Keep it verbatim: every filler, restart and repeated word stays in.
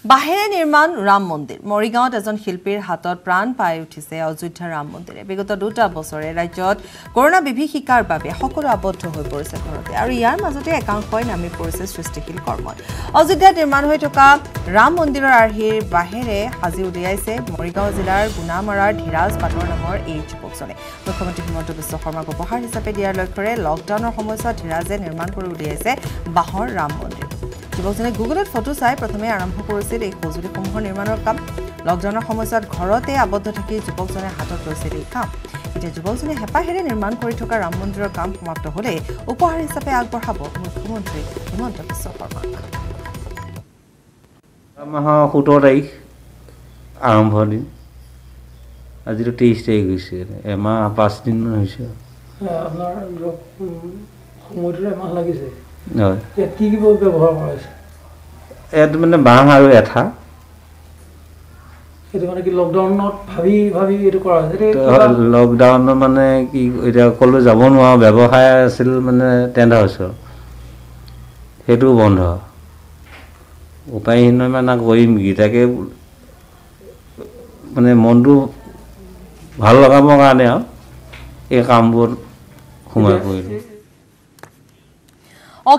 বাহেৰে নিৰ্মাণ ৰাম মন্দিৰ মৰিগাঁৱত এজন শিল্পীৰ হাতত প্ৰাণ পাই উঠিছে অযোধ্যা ৰাম মন্দিৰে বিগত দুটা বছৰে ৰাজ্যত কৰোনা বিভীষিকাৰ বাবে সকলো আবদ্ধ হৈ পৰিছে ঘৰতে আৰু ইয়াৰ মাজতে একাংশই নামি পৰিছে সৃষ্টিশীল কৰ্মত অযোধ্যাত নিৰ্মাণ হৈ থকা ৰাম মন্দিৰৰ আৰ্হিৰ বাহেৰে সাজি উলিয়াইছে মৰিগাঁও জিলাৰ গুণামাৰাৰ ধীৰাজ পাটৰ নামৰ এই যুৱকজনে মুখ্যমন্ত্ৰী হিমন্ত বিশ্ব শৰ্মাক উপহাৰ হিচাপে দিয়াৰ লক্ষ্যৰে লকডাউনৰ সময়ছোৱাত ধীৰাজে নিৰ্মাণ কৰি উলিয়াইছে বাহৰ ৰাম মন্দিৰ যুৱকজনে গুগলত ফটো চাই প্ৰথমে আৰম্ভ কৰিছিল এই সঁজুলিসমূহৰ নিৰ্মাণৰ কাম লকডাউনৰ সময়ছোৱাত ঘৰতে আবদ্ধ থাকি যুৱকজনে হাতত লৈছিল এই কাম এতিয়া যুৱকজনে হেঁপাহেৰে নিৰ্মাণ কৰি থকা ৰাম মন্দিৰৰ কাম সমাপ্ত হ'লে উপহাৰ হিচাপে আগবঢ়াব মুখ্যমন্ত্ৰী হিমন্ত বিশ্ব শৰ্মাক মাহৰ সোতৰ তাৰিখ আৰম্ভ দিন আজিতো তেইছ তাৰিখ হৈছে এমাহ পাঁচদিনমান হৈছে আপোনাৰ সময়টো এমাহ লাগিছে হয় কি কি ব্যৱহাৰ কৰা হৈছে ইয়াত মানে বাঁহ আৰু এঠা এইটো মানে কি লকডাউনত ভাবি ভাবি এইটো কৰা হৈছে লকডাউনত মানে কি এতিয়া ক'লৈ যাব নোৱাৰো ব্যৱসায় আছিল মানে টেণ্ট হাউচৰ সেইটো বন্ধ উপায়হীন মানে কৰিম কি তাকে মানে মনটো ভাল লগাবৰ কাৰণে আৰু এই কামবোৰ সোমাই পৰিলোঁ